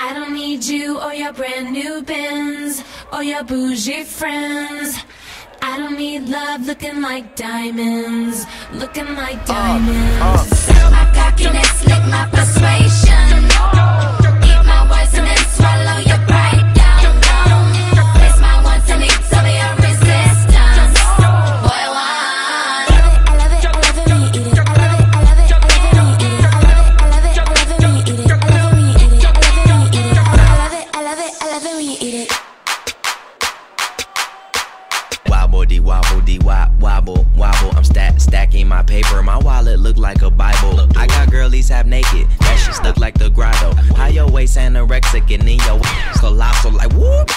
I don't need you or your brand new Benz or your bougie friends. I don't need love looking like diamonds, looking like diamonds. Suck my cockiness, lick my persuasion. Eat my words and then swallow your pride down. Place my wants and needs of your resistance. Boy, why? I love it, I love it, when you eat it. I love it, I love it, I love it, when you eat it. I love it, I love it, when you eat it. I love it when you eat it. I love it when you eat it. I love it, I love it, I love it when you eat it. Wobble dee wobble, wobble. I'm stacking my paper. My wallet look like a Bible. I got girlies half naked. That shit look like the grotto. How your waist anorexic and then your colossal like whoop.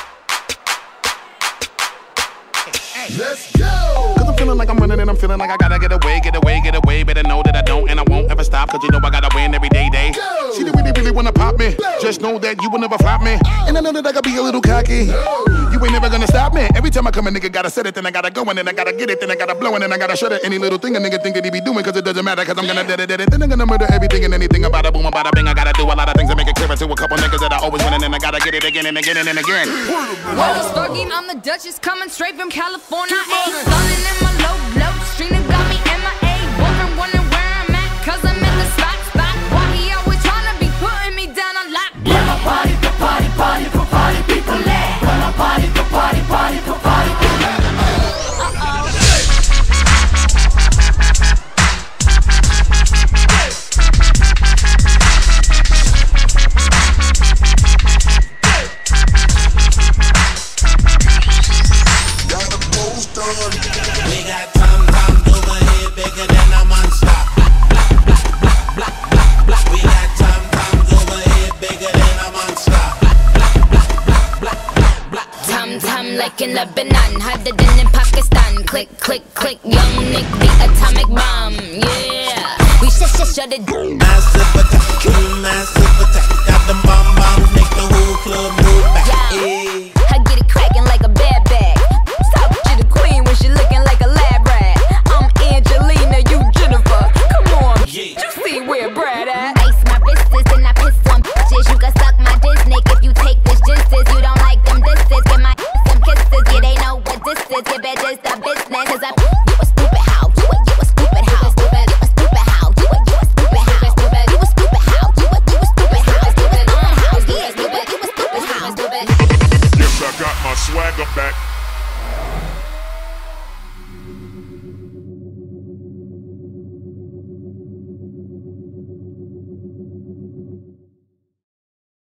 Let's go! Cause I'm feeling like I'm running and I'm feeling like I gotta get away. Better know that I don't and I won't ever stop. Cause you know I gotta win every day. Go! She didn't really wanna pop me. Go! Just know that you will never flop me. And I know that I gotta be a little cocky. No! You ain't never gonna stop me. Every time I come a nigga gotta set it, then I gotta go and then I gotta get it, then I gotta blow and then I gotta shut it. Any little thing a nigga think that he be doing, cause it doesn't matter, cause I'm gonna dead it. Then I'm gonna murder everything and anything about a boom, about a bing. I gotta do a lot of things to make it clearer to a couple niggas that I always win and then I gotta get it again and again and again. Well, it's Fergie, I'm the Duchess, coming straight from California. Stunning in my low blow, streaming got me MIA. Wondering where I'm at, cause I'm in the spot. Why he always tryna be putting me down on lock? Let my party, people let. Let my party, people let. We got tom-toms over here bigger than a monster. We got tom-toms over here bigger than a monster. Tom like in Lebanon, harder than in Pakistan. Click, click, click, young Nick, the atomic bomb. Yeah, we shut it. Massive attack, massive attack.